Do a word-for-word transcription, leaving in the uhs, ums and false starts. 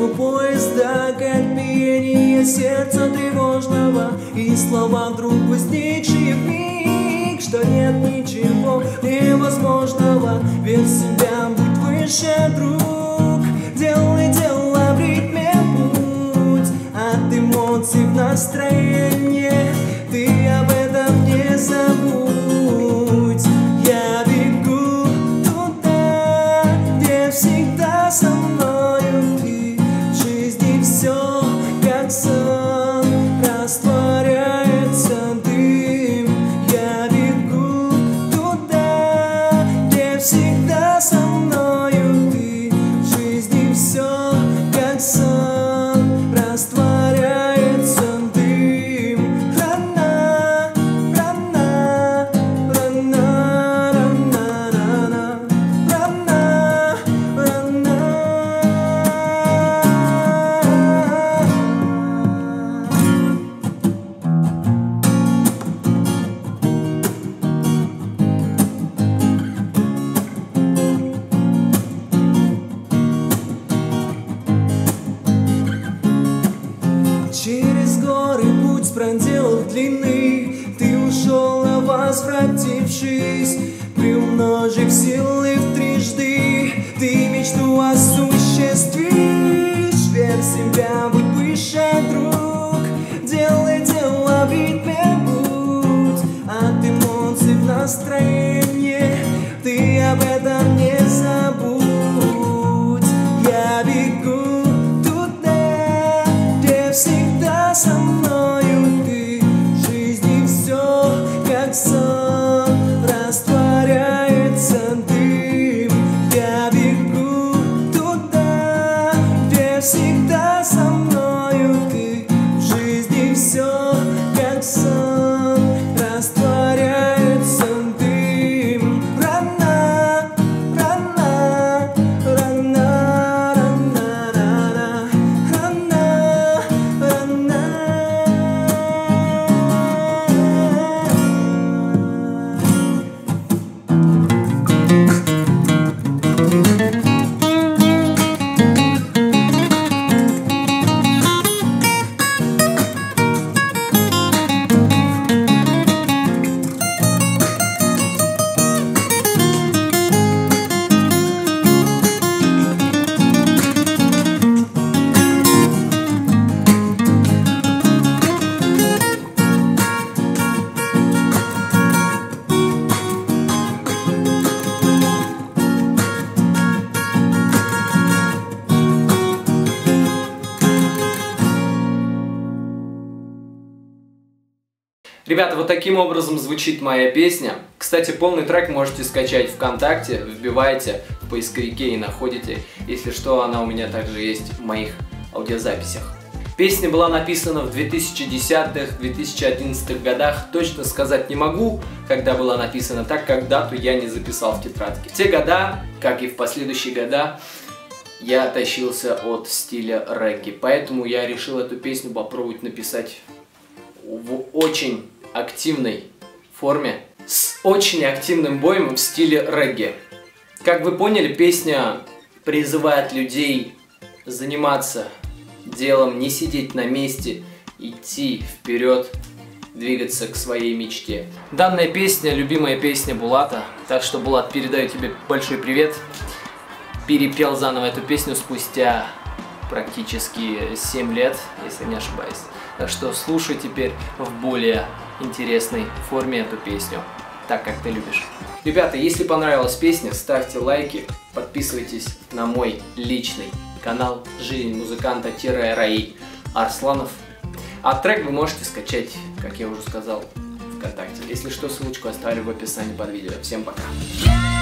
у поезда, как биение сердца тревожного, и слова вдруг возникшие в миг, что нет ничего невозможного. Верь в себя, будь выше, друг. Делай дело в ритме путь, от эмоций в настроение. Ты об этом не забудь. Я бегу туда, где всегда со мною ты. В жизни все как сон, растворяется дым. Я бегу туда, где всегда со мною ты. В жизни все как сон, растворяется дым. Рана, рана, рана, рана, рана, рана, рана. Через горы путь проделал длинный, ты ушел на возвратившись, приумножив силы в трижды, ты мечту осуществишь. Верь в себя, будь выше, друг. Делай дело в ритме будь, от эмоций в настроение. Ты об этом не забудь. Я бегу туда, где всегда со мною ты. В жизни все как сон, растворяется дым. Я бегу туда, где всегда со мною ты. В жизни все как сон, растворяется дым. Рана, рана, рана, рана, рана, рана, рана. Ребята, вот таким образом звучит моя песня. Кстати, полный трек можете скачать ВКонтакте, вбивайте в поисковике и находите. Если что, она у меня также есть в моих аудиозаписях. Песня была написана в две тысячи десятых — две тысячи одиннадцатых годах. Точно сказать не могу, когда была написана, так как дату я не записал в тетрадке. В те года, как и в последующие года, я тащился от стиля регги. Поэтому я решил эту песню попробовать написать в очень активной форме, с очень активным боем в стиле регги. Как вы поняли, песня призывает людей заниматься делом, не сидеть на месте, идти вперед, двигаться к своей мечте. Данная песня — любимая песня Булата, так что, Булат, передаю тебе большой привет. Перепел заново эту песню спустя практически семь лет, если не ошибаюсь. Так что слушай теперь в более интересной форме эту песню, так как ты любишь. Ребята, если понравилась песня, ставьте лайки, подписывайтесь на мой личный канал «Жизнь музыканта-Раи Арсланов». А трек вы можете скачать, как я уже сказал, ВКонтакте. Если что, ссылочку оставлю в описании под видео. Всем пока!